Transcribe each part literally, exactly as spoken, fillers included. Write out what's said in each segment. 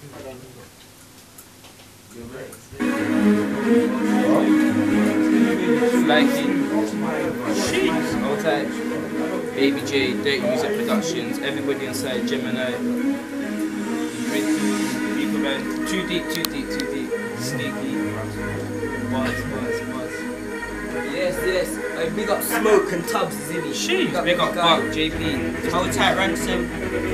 Flaky, Hold Tight, Baby J, Dirty Music Productions, everybody inside, Gemini, People Man, too deep, too deep, too deep, sneaky, buzz, buzz, buzz. Yes, yes. I big up Smoke and Tubbs is in it. Sheesh, big up Buck, J P, Hold Tight, Ransom.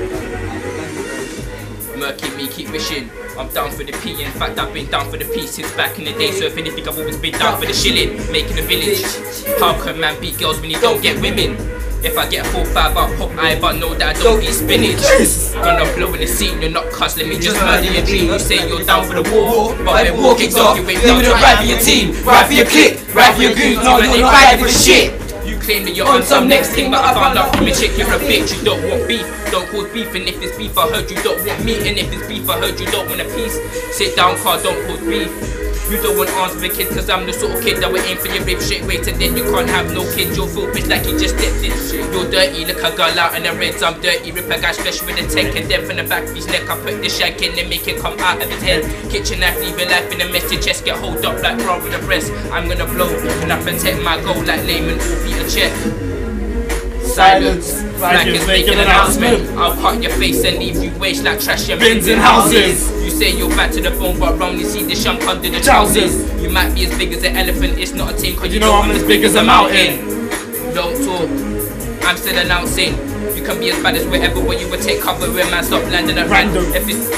Murky me, keep wishing. I'm down for the P, in fact I've been down for the P since back in the day. So if anything I've always been down for the shilling, making a village. How can man beat girls when he don't get women? If I get a four five I'll pop eye, but know that I don't eat spinach. Gonna blow in the scene, you're not cuss, let me just murder your dream. You say you're down for the war, but when war kicks off, you ain't down to ride for your team, ride for your clique, ride for your goons, no, you're not riding for the shit. You claim that you're on some next thing, but I found out from a chick you're a bitch. You don't want beef, don't cause beef, and if it's beef I heard you don't want meat, and if it's beef I heard you don't want a piece. Sit down car, don't cause beef. You don't want arms with a kid, cause I'm the sort of kid that will aim for your rib straight away to then you can't have no kids. You'll feel bitch like you just stepped in. You're dirty, look a girl out in the reds, I'm dirty. Rip a guy special with a tech and then from the back of his neck I put the shank in and make it come out of his head. Kitchen knife, leave your life in a mess, your chest get hold up like bra with a breast. I'm gonna blow and I protect my goal like layman or beat a check. Silence, like it's making an announcement. I'll cut your face and leave you waste like trash and bins in houses. You say you're back to the bone, but wrongly see the shunk under the trousers. You might be as big as an elephant, it's not a team, cause you know I'm as big as a mountain. Don't talk, I'm still announcing. You can be as bad as wherever where you would take cover when man stop landing at random. If it's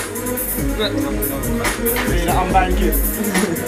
I'm banking.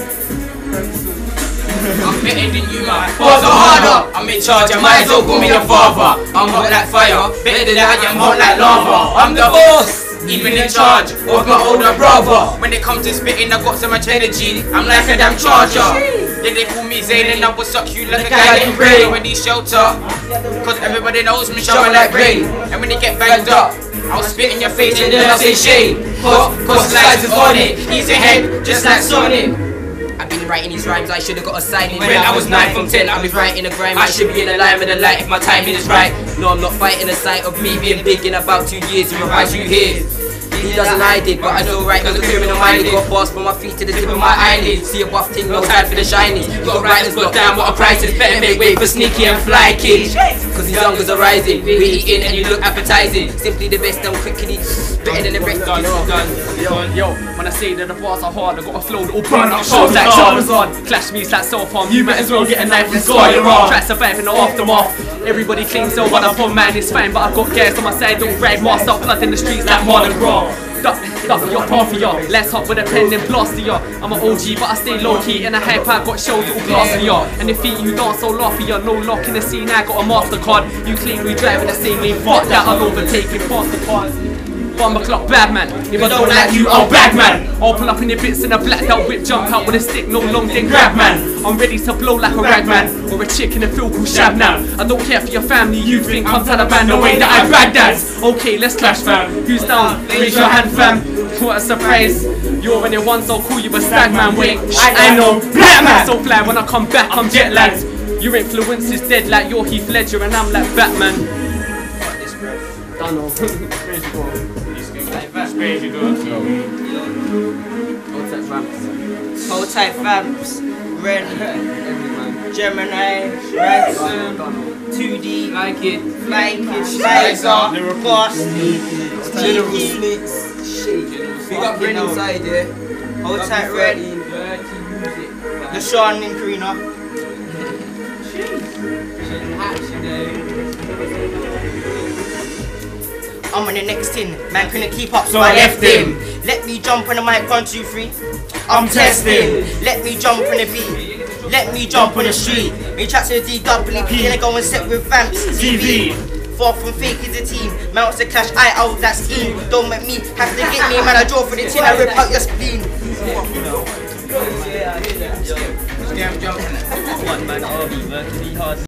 I'm better than you, man. Balls are harder. I'm in charge, I might as well call me the father. I'm hot like fire, better than that, I'm hot like lava. I'm the boss, even in charge of my older brother. When it comes to spitting, I got so much energy, I'm like a damn charger. Then they call me Zayn and I will suck you like a guy getting brain. When he shelter, cause everybody knows me showing like rain. And when they get banged up, I'll spit in your face and then I'll say shame. Cause, cause slides is on it, he's a head, just like Sonic. I've been writing these rhymes, I should've got a sign in. When I was nine from ten, I was writing a grime. I should be in the line with the light if my timing is right. No, I'm not fighting the sight of me being big in about two years. You advise you here. He doesn't I did, but I know right cause the criminal minded. Got boss from my feet to the tip of my eyelids. See a buff thing, no time for the shinies. Got writers got down what a price is. Better make way for Sneaky and Fly Kid. Cause these youngers are rising, we're eating and you look appetizing. Simply the best, I'm quickly better than the rest of you. Yo, yo, when I say that the bars are hard, I got a flow that will burn up shows like Charizard. Clash me's like self-harm, you might as well get a knife and scar your arm. Try to survive in the aftermath. Everybody claims so what I'm on, man, it's fine, but I've got gas on my side, don't ride, mask up, blood in the streets like Mardi Gras. Duck, duck your path for ya, let's hop with a pen and blast ya. I'm an O G but I stay low key in a hype, I got shows that will blast for ya. And the feet you dance so laugh for ya, no lock in the scene, I got a MasterCard. You claim we driving the same lane, fuck that, I'll overtake it past the cars. Bomber clock bad man, if I don't like you, I'll bag man. I'll pull up in your bits in a blacked out whip, jump out with a stick, no long then grab man. I'm ready to blow like a rag man, or a chick in a field called Shabnam. I don't care for your family, you think I'm Taliban the way that I Baghdad. Okay, let's clash fam, who's down? Raise your hand fam. What a surprise, you're in it once, I'll call you a stag man. Wait, I, I know, black man. So fly when I come back, I'm jet lagged. Your influence is dead like you're Heath Ledger and I'm like Batman. I know. Where'd you go? Hold Tight Vamps. Hold Tight Vamps. Ren. Gemini. Ransom. two D. Like it. Fly Kid. Slicer. Boss. General Snakes. We got Ren inside here. Hold Tight Red. The Sean and Karina. I'm on the next thing, man couldn't keep up, so, so I left him. him. Let me jump on the mic, one, two, three. I'm, I'm testing. testing. Let me jump on the beat. Let me jump on the street. Me chat to the D W P and I go and set with Vamps T V. Far from fake is a team. Man wants to clash, I out that scheme. Don't make me have to get me, man. I draw for the tin, I rip out your spleen. Damn jumping. One man, I'll be working hard.